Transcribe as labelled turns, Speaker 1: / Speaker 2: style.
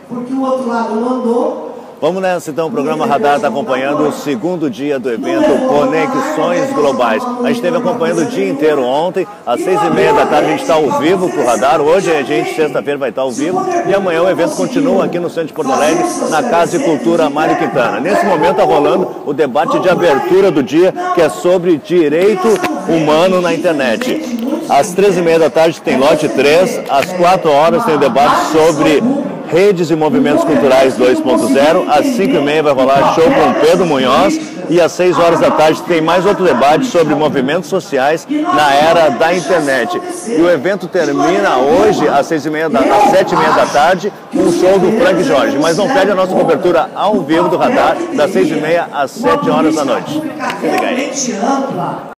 Speaker 1: porque o outro lado não andou.
Speaker 2: Vamos nessa então, o programa Radar está acompanhando o segundo dia do evento Conexões Globais. A gente esteve acompanhando o dia inteiro ontem, às 6h30 da tarde a gente está ao vivo com o Radar. Hoje a gente, sexta-feira, vai estar ao vivo e amanhã o evento continua aqui no centro de Porto Alegre, na Casa de Cultura Mário Quintana. Nesse momento está rolando o debate de abertura do dia, que é sobre direito humano na internet. Às 13h30 da tarde tem lote 3, às 4 horas tem o debate sobre redes e movimentos culturais 2.0, às 5h30 vai rolar show com Pedro Munhoz e às 6 horas da tarde tem mais outro debate sobre movimentos sociais na era da internet. E o evento termina hoje às 7h30 da tarde com o show do Frank Jorge. Mas não perde a nossa cobertura ao vivo do Radar, das 6h30 às 7 horas da noite. Se liga aí.